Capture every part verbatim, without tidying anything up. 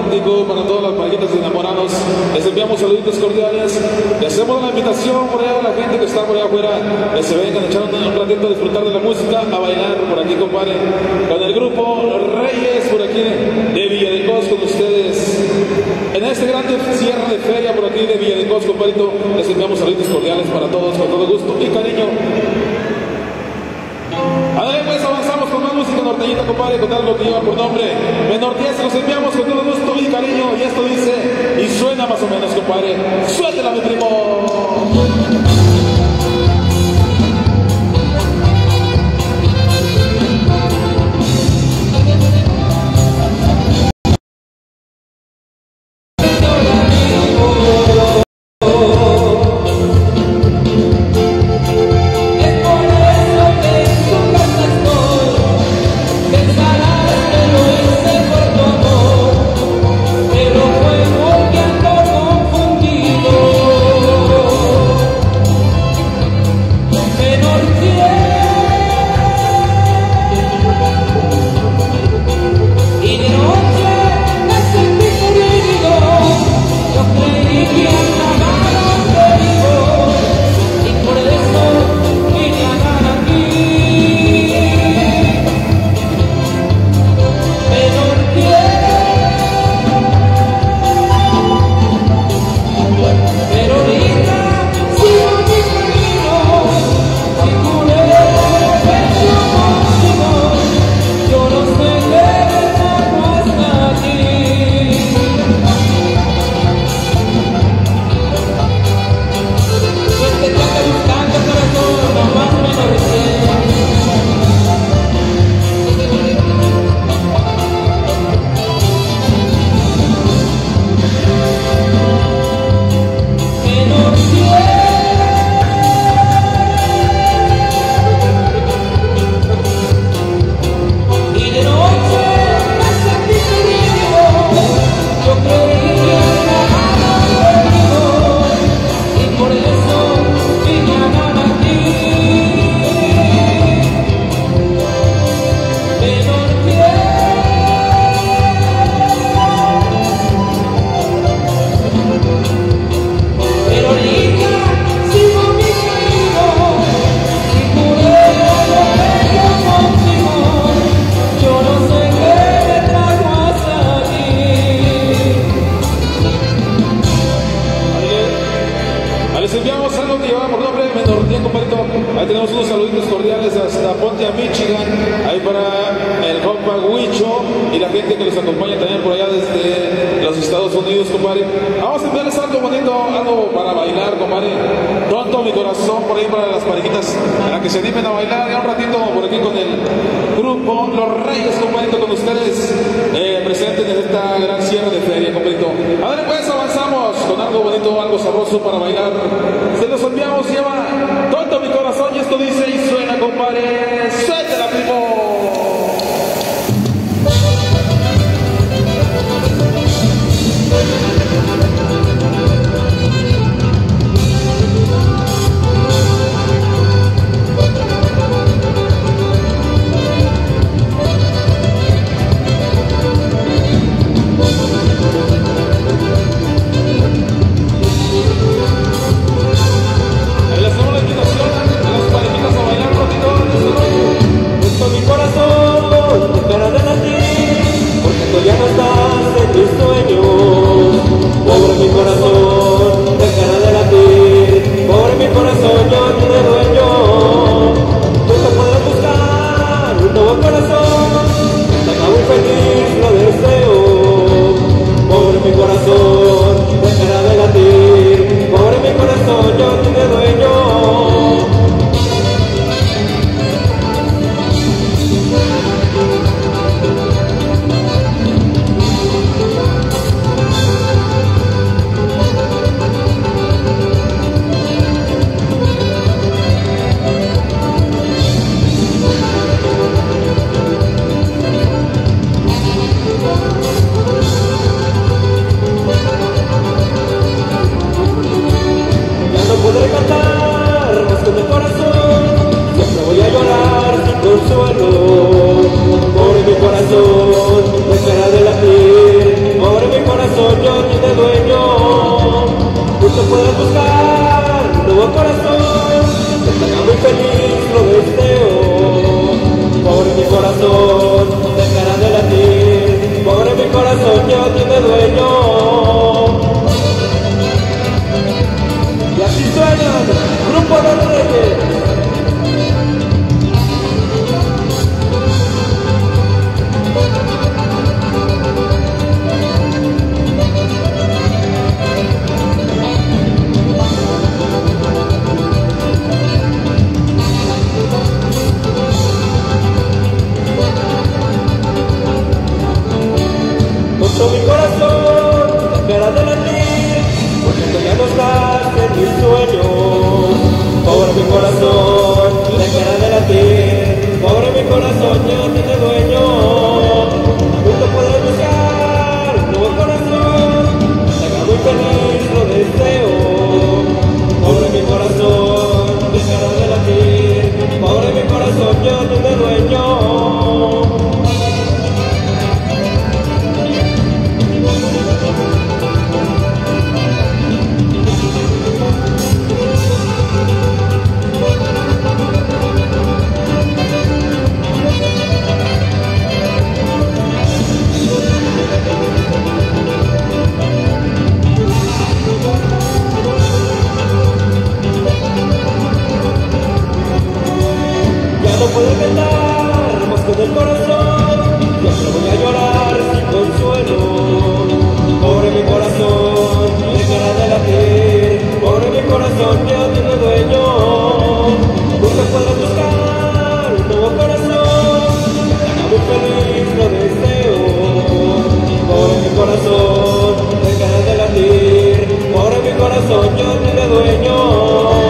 romántico para todas las parejitas enamorados. Les enviamos saluditos cordiales. Les hacemos una invitación por allá a la gente que está por allá afuera, que se vengan a echar un, un ratito a disfrutar de la música, a bailar por aquí, compadre, con el grupo Reyes por aquí de Villadecos con ustedes. En este grande cierre de feria por aquí de Villadecos, compadrito, les enviamos saluditos cordiales para todos con todo gusto y cariño. Además, pues avanzamos con más música norteñita, compadre, con algo que lleva por nombre Menorquía. Se los enviamos con todo gusto y cariño. Y esto dice, y suena más o menos, compadre. Suéltela, mi primo. Ahí tenemos unos saluditos cordiales hasta Pontia, Michigan, ahí para el compa Huicho y la gente que los acompaña también por allá desde los Estados Unidos, compadre. Vamos a enviarles algo bonito, algo para bailar, compadre. Tonto mi corazón por ahí para las parejitas, para que se animen a bailar. Ya un ratito por aquí con el grupo Los Reyes, compadre, con ustedes eh, presentes en esta gran cierre de feria, compadre. A ver, pues avanzamos con algo bonito, algo sabroso para bailar. Se los enviamos, se llama Tonto mi corazón y esto dice y suena, compadre. Suéltela, primo. Ahí les damos la invitación a las parejitas a bailar un ratito. Esto es mi corazón, dejará de latir, pobre mi corazón, ya no tiene dueño. Nunca podrás buscar un nuevo corazón, deja muy feliz, lo deseo. Pobre mi corazón, dejará de latir, pobre mi corazón, ya no tiene dueño. No puedo cantar más con el corazón, siempre voy a llorar sin consuelo. Pobre mi corazón, dejará de latir, pobre mi corazón, que no tiene dueño. Nunca podrás buscar un nuevo corazón, haga muy feliz, lo deseo. Pobre mi corazón, dejará de latir, pobre mi corazón, que no tiene dueño.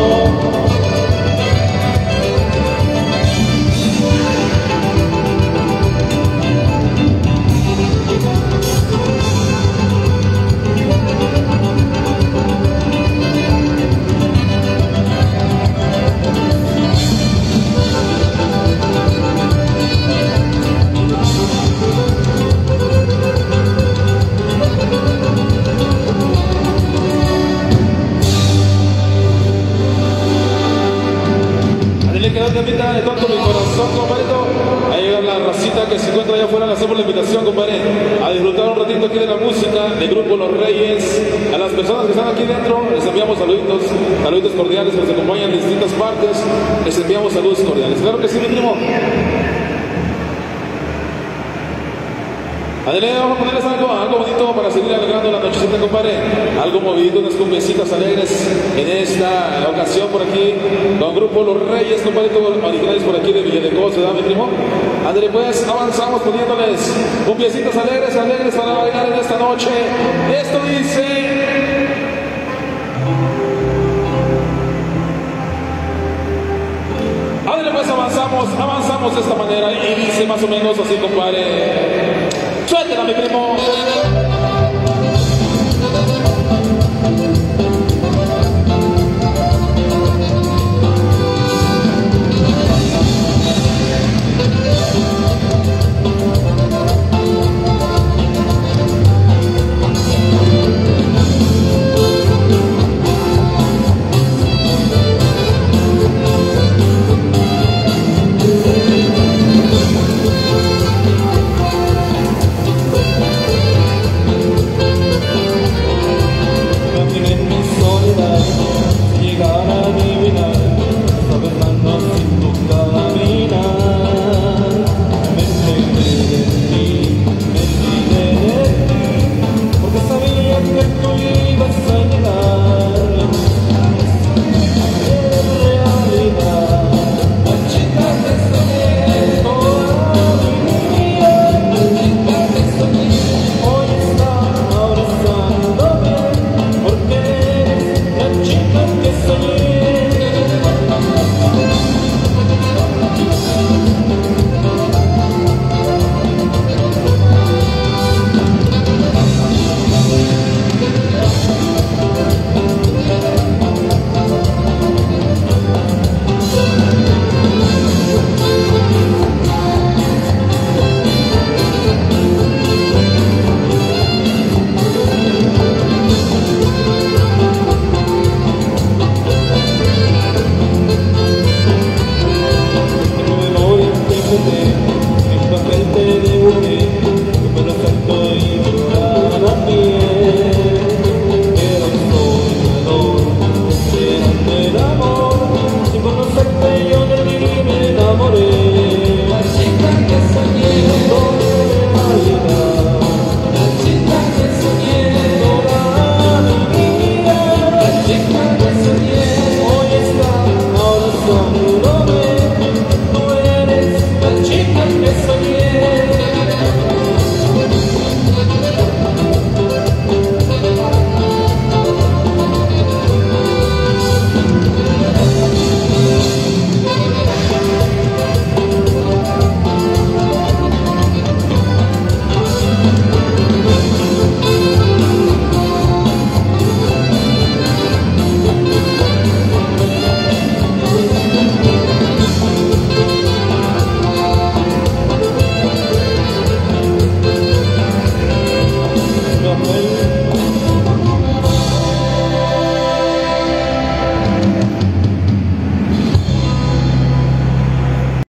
Invita de tanto mi corazón, compadrito. Ahí llega la racita que se encuentra allá afuera. Le hacemos la invitación, compadre, a disfrutar un ratito aquí de la música del grupo Los Reyes. A las personas que están aquí dentro les enviamos saluditos, saluditos cordiales que nos acompañan en distintas partes. Les enviamos saludos cordiales. Claro que sí, mi primo. Adelante, vamos a ponerles algo, algo bonito para seguir alegrando la nochecita, compadre. Algo movidito, unas cumbiecitas alegres en esta ocasión por aquí con Grupo Los Reyes, compadre, originales por aquí de Villadecoz, ¿verdad, mi primo? Ándale, pues, avanzamos poniéndoles cumbiecitas alegres, alegres para bailar en esta noche. Esto dice... Ándale, pues, avanzamos, avanzamos de esta manera y dice más o menos así, compadre. Suéltela, mi primo.